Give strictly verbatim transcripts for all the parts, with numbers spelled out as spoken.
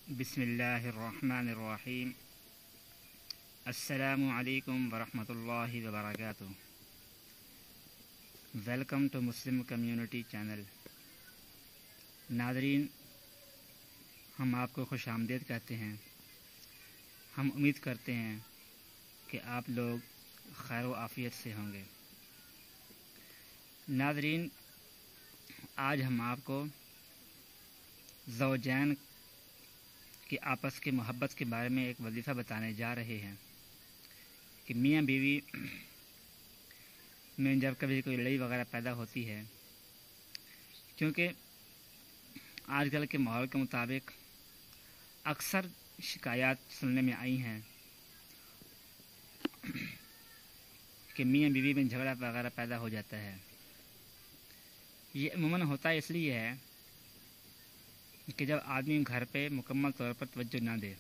بسم اللہ الرحمن الرحیم۔ السلام علیکم ورحمۃ اللہ وبرکاتہ۔ ویلکم ٹو مسلم کمیونٹی چینل۔ ناظرین، ہم آپ کو خوش آمدید کہتے ہیں۔ ہم امید کرتے ہیں کہ آپ لوگ خیر و عافیت سے ہوں گے۔ ناظرین، آج ہم آپ کو زوجین کی آپس کی محبت کے بارے میں ایک وظیفہ بتانے جا رہے ہیں کہ میاں بیوی میں جب کبھی کوئی لڑائی وغیرہ پیدا ہوتی ہے، کیونکہ آج کل کے ماحول کے مطابق اکثر شکایات سننے میں آئی ہیں کہ میاں بیوی میں جھگڑا وغیرہ پیدا ہو جاتا ہے۔ یہ عموماً ہوتا اس لیے ہے کہ جب آدمی گھر پہ مکمل طور پر توجہ نہ دے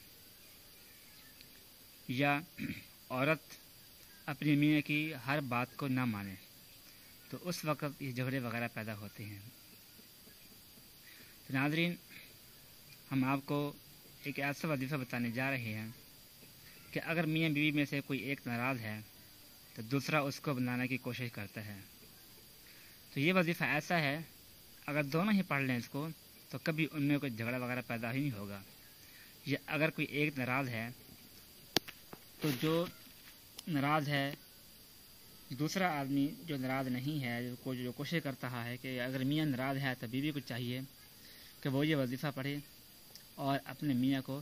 یا عورت اپنی میاں کی ہر بات کو نہ مانے، تو اس وقت یہ جھگڑے وغیرہ پیدا ہوتے ہیں۔ تو ناظرین، ہم آپ کو ایک ایسا وظیفہ بتانے جا رہے ہیں کہ اگر میاں بیوی میں سے کوئی ایک ناراض ہے تو دوسرا اس کو بنانے کی کوشش کرتا ہے۔ تو یہ وظیفہ ایسا ہے، اگر دونوں ہی پڑھ لیں اس کو تو کبھی ان میں کوئی جھگڑا وغیرہ پیدا ہی نہیں ہوگا۔ یا اگر کوئی ایک ناراض ہے تو جو ناراض ہے، دوسرا آدمی جو ناراض نہیں ہے، جو جو کوشش کرتا ہے کہ اگر میاں ناراض ہے تو بیوی کو چاہیے کہ وہ یہ وظیفہ پڑھے اور اپنے میاں کو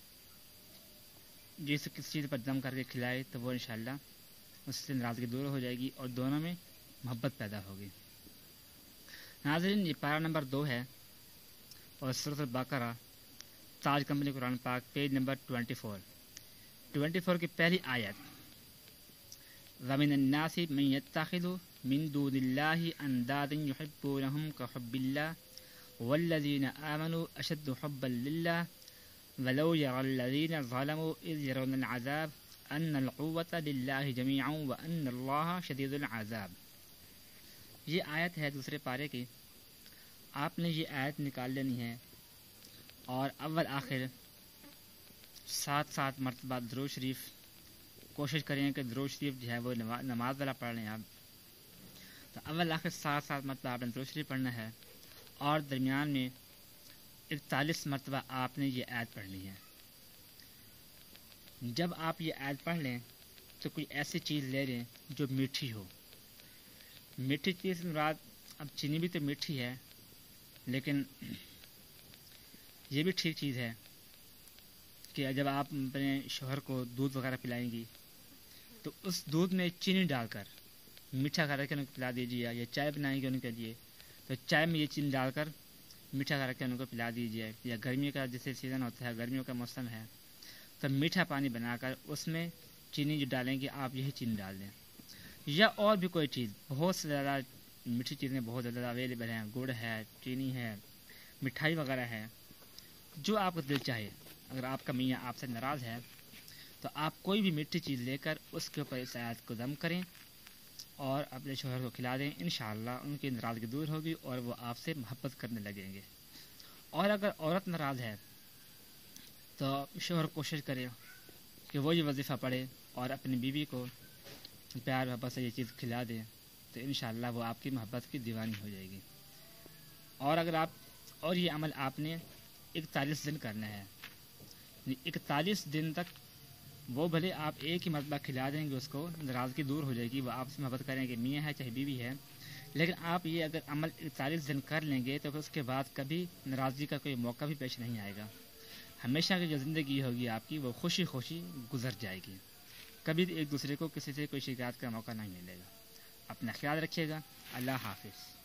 جس کسی چیز پر دم کر کے کھلائے، تو وہ انشاءاللہ اس سے ناراضگی دور ہو جائے گی اور دونوں میں محبت پیدا ہوگی۔ ناظرین، یہ پارہ نمبر دو ہے اور سورۃ البقرہ، تاج کمپنی قرآن پاک، پیج نمبر چوبیس چوبیس کی پہلی آیت: وَمِنَ النَّاسِ مَن يَتَّخِذُ مِن دُونِ اللَّهِ أَندَادًا يُحِبُّونَهُمْ كَحُبِّ اللَّهِ وَالَّذِينَ آمَنُوا أَشَدُّ حُبًّا لِلَّهِ وَلَوْ يَرَى الَّذِينَ ظَلَمُوا إِذْ يَرَوْنَ الْعَذَابَ أَنَّ الْقُوَّةَ لِلَّهِ جَمِيعًا وَأَنَّ اللَّهَ شَدِيدُ الْعَذَابِ۔ یہ آیت ہے دوسرے پارے کی۔ آپ نے یہ آیت نکال لینی ہے اور اول آخر سات سات مرتبہ درود شریف کوشش کریں کہ درود شریف جو ہے وہ نماز والا پڑھ لیں آپ۔ تو اول آخر سات سات مرتبہ آپ نے درود شریف پڑھنا ہے اور درمیان میں اکتالیس مرتبہ آپ نے یہ آیت پڑھنی ہے۔ جب آپ یہ آیت پڑھ لیں تو کوئی ایسی چیز لے لیں جو میٹھی ہو۔ میٹھی چیز مراد، اب چینی بھی تو میٹھی ہے، لیکن یہ بھی ٹھیک چیز ہے کہ جب آپ اپنے شوہر کو دودھ وغیرہ پلائیں گی تو اس دودھ میں چینی ڈال کر میٹھا کر کے ان کو پلا دیجیے، یا چائے بنائیں گے ان کے لیے تو چائے میں یہ چینی ڈال کر میٹھا کر کے ان کو پلا دیجیے، یا گرمیوں کا جیسے سیزن ہوتا ہے، گرمیوں کا موسم ہے تو میٹھا پانی بنا کر اس میں چینی جو ڈالیں گے آپ یہی چینی ڈال دیں، یا اور بھی کوئی چیز۔ بہت سے زیادہ میٹھی چیزیں بہت زیادہ اویلیبل ہیں، گڑ ہے، چینی ہے، مٹھائی وغیرہ ہے، جو آپ کو دل چاہے۔ اگر آپ کا میاں آپ سے ناراض ہے تو آپ کوئی بھی میٹھی چیز لے کر اس کے اوپر اس آیت کو دم کریں اور اپنے شوہر کو کھلا دیں، انشاءاللہ ان کی ناراضگی دور ہوگی اور وہ آپ سے محبت کرنے لگیں گے۔ اور اگر عورت ناراض ہے تو شوہر کوشش کرے کہ وہ یہ وظیفہ پڑھے اور اپنی بیوی کو پیار محبت سے یہ چیز کھلا دیں، تو انشاءاللہ وہ آپ کی محبت کی دیوانی ہو جائے گی۔ اور اگر آپ اور یہ عمل آپ نے اکتالیس دن کرنا ہے، اکتالیس دن تک وہ بھلے آپ ایک ہی مرتبہ کھلا دیں گے، اس کو ناراضگی دور ہو جائے گی، وہ آپ سے محبت کریں گے، میاں ہے چاہے بیوی ہے، لیکن آپ یہ اگر عمل اکتالیس دن کر لیں گے تو اس کے بعد کبھی ناراضگی کا کوئی موقع بھی پیش نہیں آئے گا۔ ہمیشہ کی جو زندگی ہوگی آپ کی وہ خوشی خوشی گزر جائے گی، کبھی ایک دوسرے کو کسی سے کوئی شکایت کا موقع نہیں ملے گا۔ اپنا خیال رکھیے گا۔ اللہ حافظ۔